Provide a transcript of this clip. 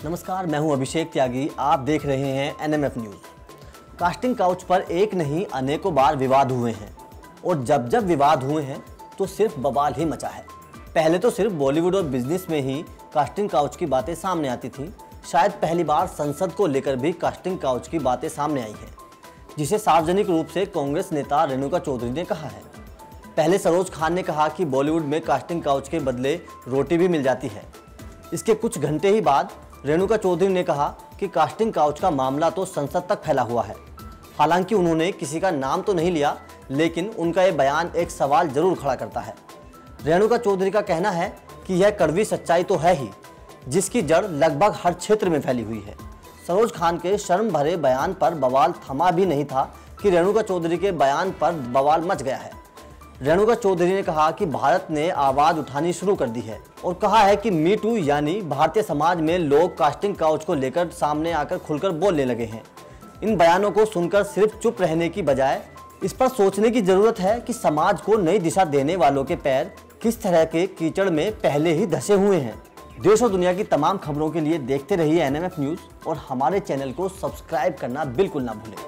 नमस्कार, मैं हूं अभिषेक त्यागी। आप देख रहे हैं एनएमएफ न्यूज़। कास्टिंग काउच पर एक नहीं अनेकों बार विवाद हुए हैं और जब जब विवाद हुए हैं तो सिर्फ बवाल ही मचा है। पहले तो सिर्फ बॉलीवुड और बिजनेस में ही कास्टिंग काउच की बातें सामने आती थी। शायद पहली बार संसद को लेकर भी कास्टिंग काउच की बातें सामने आई हैं, जिसे सार्वजनिक रूप से कांग्रेस नेता रेणुका चौधरी ने कहा है। पहले सरोज खान ने कहा कि बॉलीवुड में कास्टिंग काउच के बदले रोटी भी मिल जाती है। इसके कुछ घंटे ही बाद रेणुका चौधरी ने कहा कि कास्टिंग काउच का मामला तो संसद तक फैला हुआ है। हालांकि उन्होंने किसी का नाम तो नहीं लिया, लेकिन उनका ये बयान एक सवाल जरूर खड़ा करता है। रेणुका चौधरी का कहना है कि यह कड़वी सच्चाई तो है ही, जिसकी जड़ लगभग हर क्षेत्र में फैली हुई है। सरोज खान के शर्म भरे बयान पर बवाल थमा भी नहीं था कि रेणुका चौधरी के बयान पर बवाल मच गया है। रेणुका चौधरी ने कहा कि भारत ने आवाज़ उठानी शुरू कर दी है और कहा है कि मी टू यानी भारतीय समाज में लोग कास्टिंग काउच को लेकर सामने आकर खुलकर बोलने लगे हैं। इन बयानों को सुनकर सिर्फ चुप रहने की बजाय इस पर सोचने की ज़रूरत है कि समाज को नई दिशा देने वालों के पैर किस तरह के कीचड़ में पहले ही धंसे हुए हैं। देश और दुनिया की तमाम खबरों के लिए देखते रहिए एनएमएफ न्यूज़ और हमारे चैनल को सब्सक्राइब करना बिल्कुल ना भूलें।